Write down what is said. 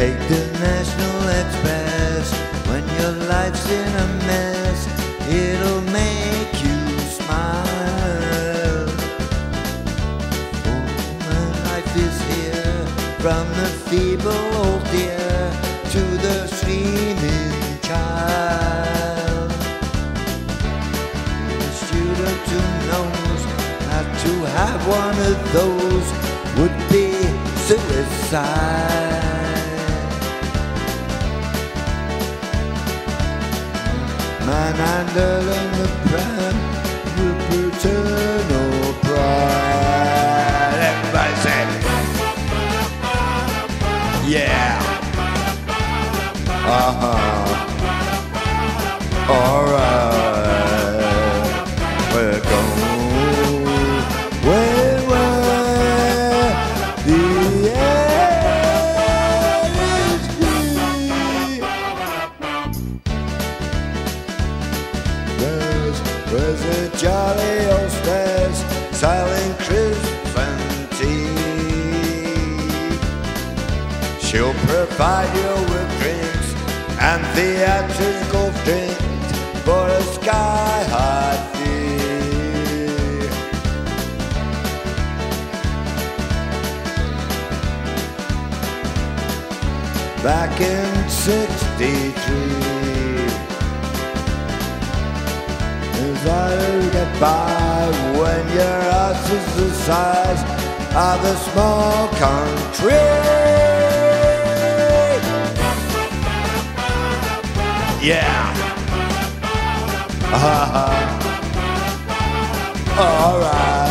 Take the National Express when your life's in a mess. It'll make you smile. Oh, my life is here, from the feeble old deer to the screaming child. The student who knows not to have one of those would be suicide. Man handling the pram with paternal pride. Everybody say, yeah. Alright. We're going where the air is free. Where's the jolly hostess selling crisps and tea? She'll provide you with drinks and theatrical drinks for a sky-high fee. Back in '63, as I get by when your house is the size of a small country. Yeah. Alright.